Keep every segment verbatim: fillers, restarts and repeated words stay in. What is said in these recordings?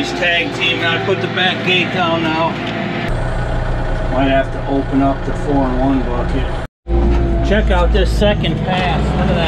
nice tag team. I put the back gate down now. Might have to open up the four in one bucket. Check out this second pass. Look at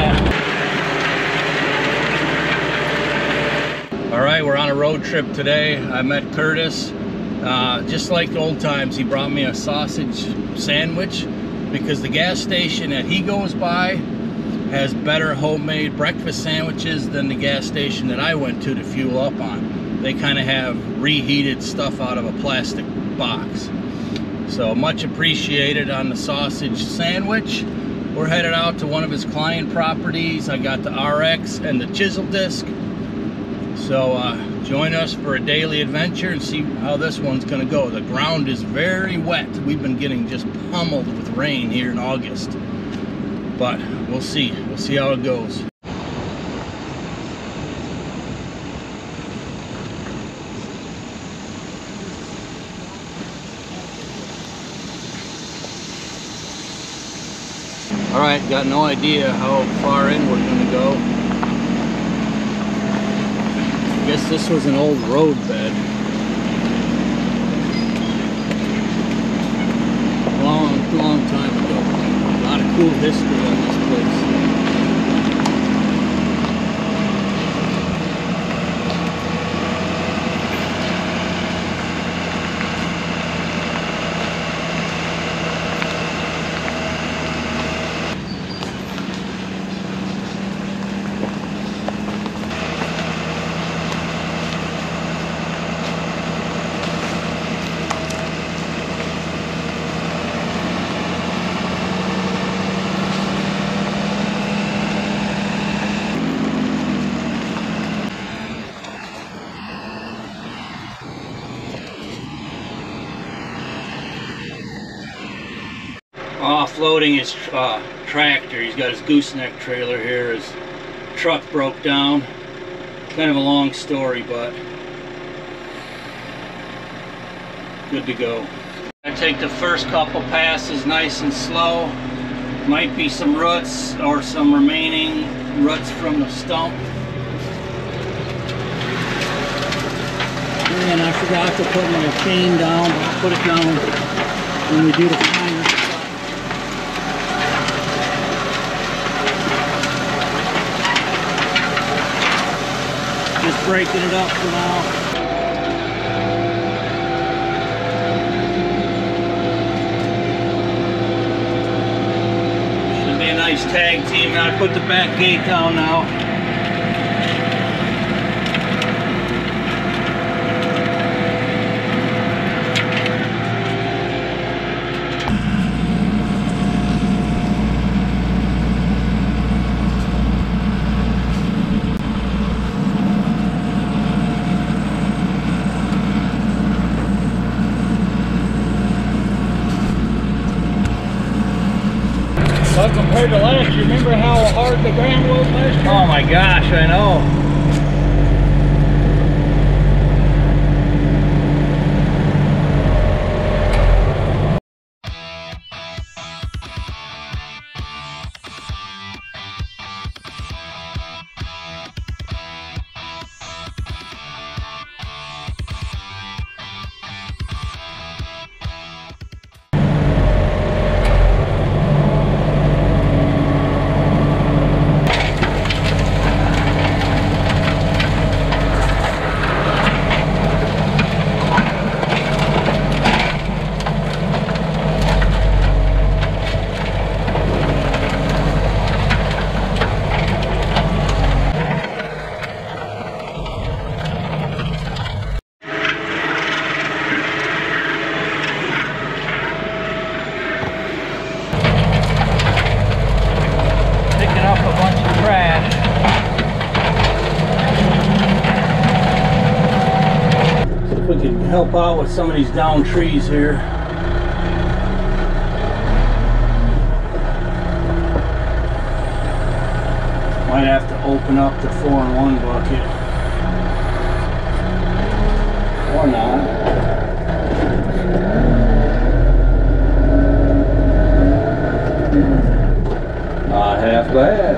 that. All right, we're on a road trip today. I met Curtis. Uh, just like the old times, he brought me a sausage sandwich because the gas station that he goes by has better homemade breakfast sandwiches than the gas station that I went to to fuel up on. They kind of have reheated stuff out of a plastic box. So much appreciated on the sausage sandwich. We're headed out to one of his client properties. I got the R X and the Chisel disc. So uh, join us for a daily adventure and see how this one's gonna go. The ground is very wet. We've been getting just pummeled with rain here in August. But we'll see. We'll see how it goes. All right, got no idea how far in we're gonna go. I guess this was an old road bed. Long, long time ago. A lot of cool history on this place. Offloading his uh, tractor. He's got his gooseneck trailer here. His truck broke down. Kind of a long story, but good to go. I take the first couple passes nice and slow. Might be some roots or some remaining roots from the stump. And I forgot to put my chain down. I'll put it down when we do the final. Just breaking it up for now. Should be a nice tag team. I put the back gate down now. Well, compared to last year, remember how hard the ground was last year? Oh my gosh, I know. Help out with some of these down trees here. Might have to open up the four in one bucket. Or not. Not half bad.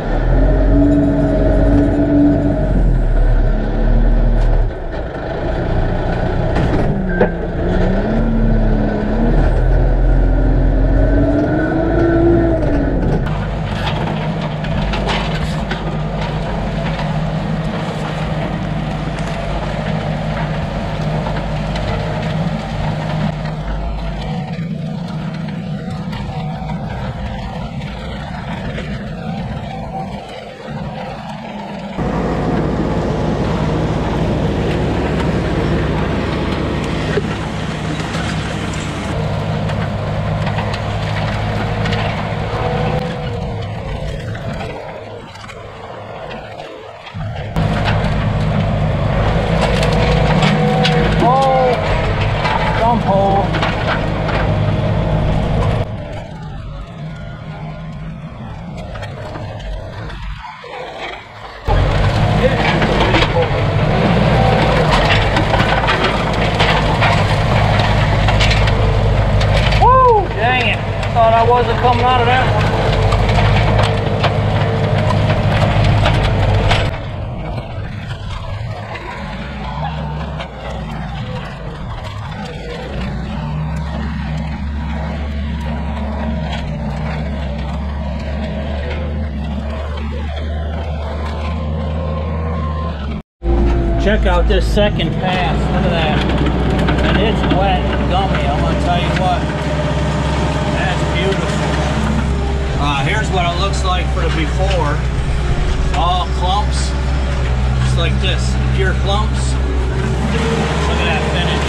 I wasn't coming out of that one. Check out this second pass. Look at that. And it's wet and gummy. I'm going to tell you what. That's beautiful. Uh, here's what it looks like for the before. All clumps. Just like this. Pure clumps. Look at that finish.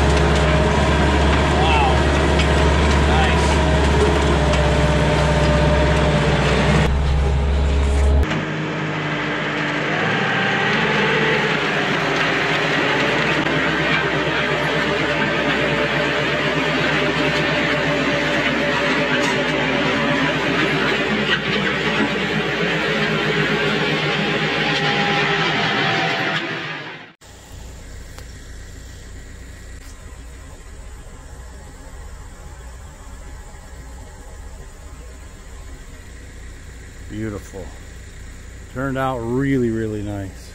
Wow. Nice. Beautiful. Turned out really, really nice.